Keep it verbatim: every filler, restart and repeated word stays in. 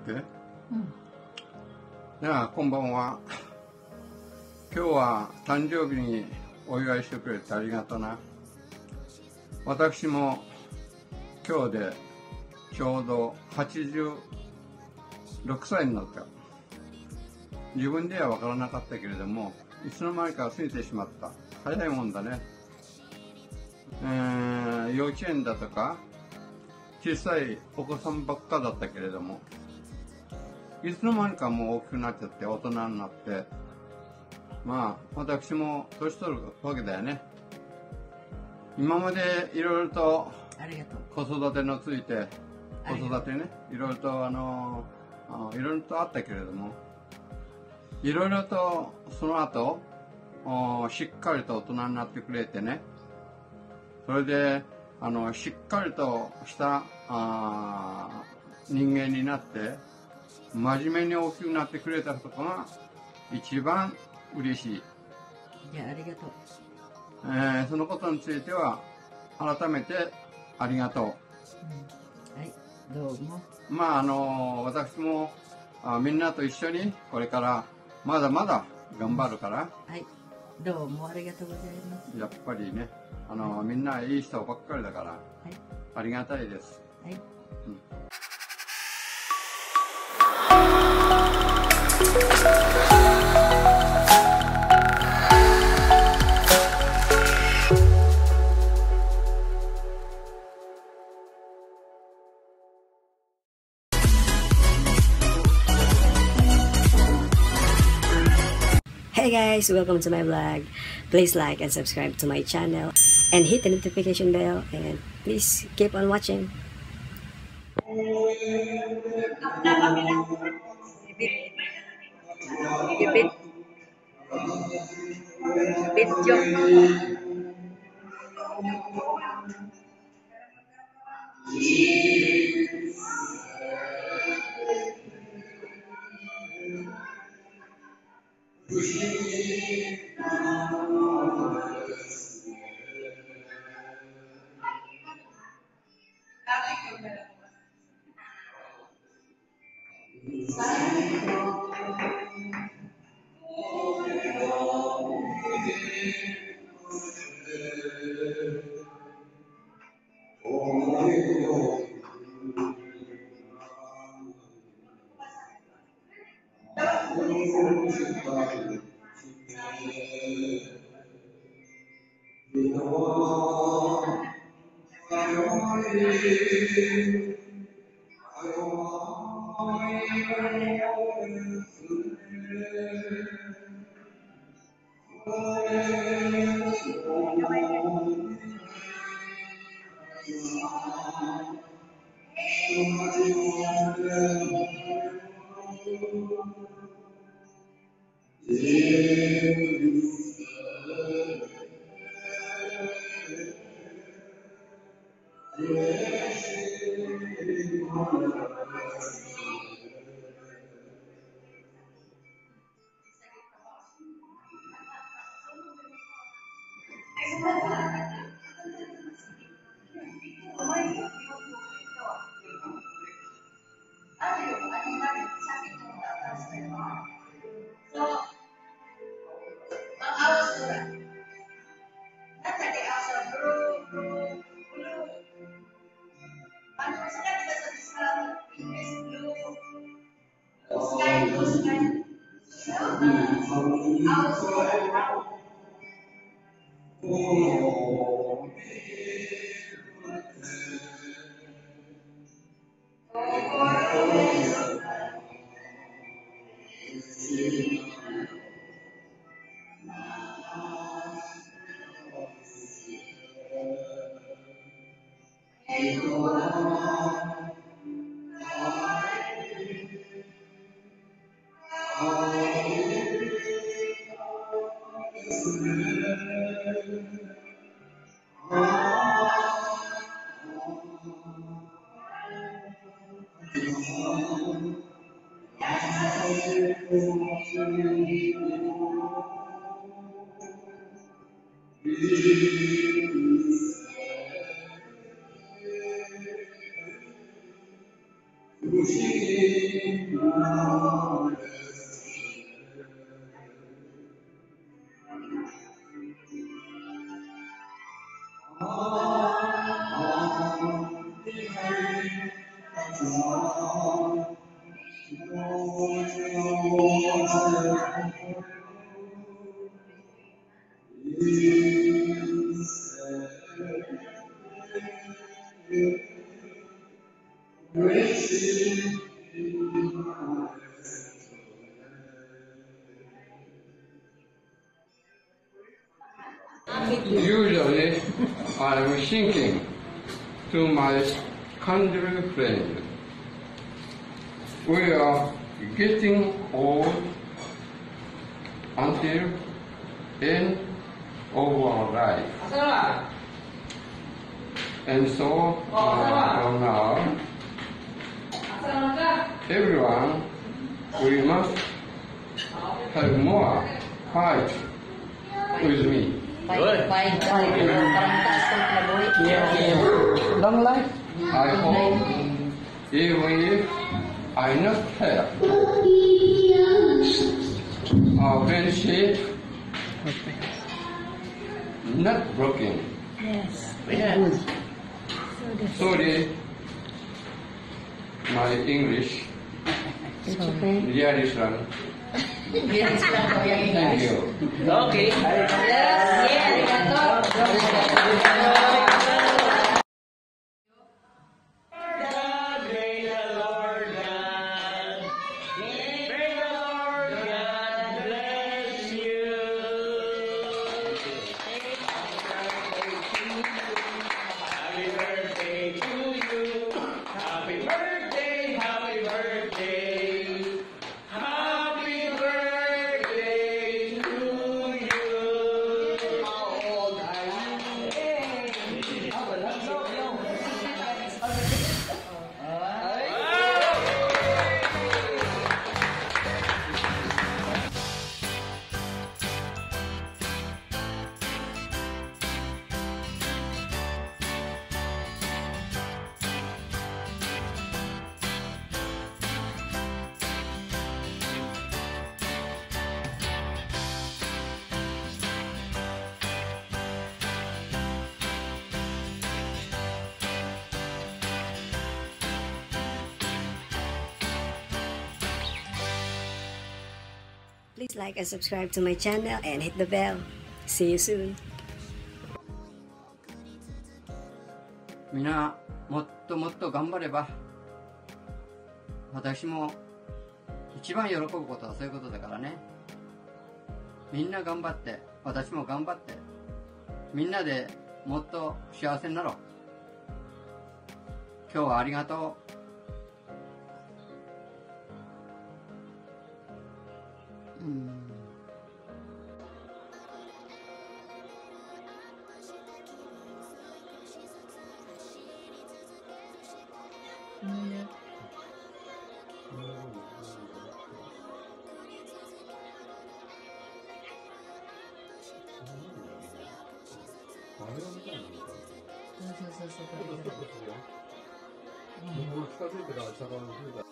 OK？ うん。 では、こんばんは。今日は誕生日にお祝いしてくれてありがとな。私も今日でちょうどはちじゅうろくさいになった。自分では分からなかったけれども、いつの間にか過ぎてしまった。早いもんだね。えー、幼稚園だとか小さいお子さんばっかだったけれども、いつの間にかもう大きくなっちゃって大人になって、まあ私も年取るわけだよね。今までいろいろと子育てのついて子育てね、いろいろとあのいろいろとあったけれども、いろいろとその後しっかりと大人になってくれてね、それであのしっかりとしたあ人間になって真面目に大きくなってくれたことが一番嬉しい。 じゃあありがとう。 えー、そのことについては改めてありがとう。うん、 はい、どうも。 まああの私もあみんなと一緒にこれからまだまだ頑張るから、 はい、どうもありがとうございます。 やっぱりね、あの、はい、みんないい人ばっかりだから、はい、ありがたいです。はい、うん。 Hey guys, welcome to my vlog. Please like and subscribe to my channel and hit the notification bell, and please keep on watching. Bit bit Usually, I am thinking to my country friend, we are getting old until end of our life. And so, uh, from now, everyone, we must have more fight with me. Fight, fight, fight. Parang taas ng palaboy. Long life. I hope, even if I not have our friendship not broken. Yes. Yeah. Sorry, my English It's okay. really strong. Yes, lang ko yung Thank English. you. Okay. Yes, yes, arigato. Please like and subscribe to my channel and hit the bell. See you soon. みんなもっともっと頑張れば私も一番喜ぶことはそういうことだからね。みんな頑張って私も頑張ってみんなでもっと幸せになろう。今日はありがとう。 そうそうそうそう。 もう近づいてから下から増えた。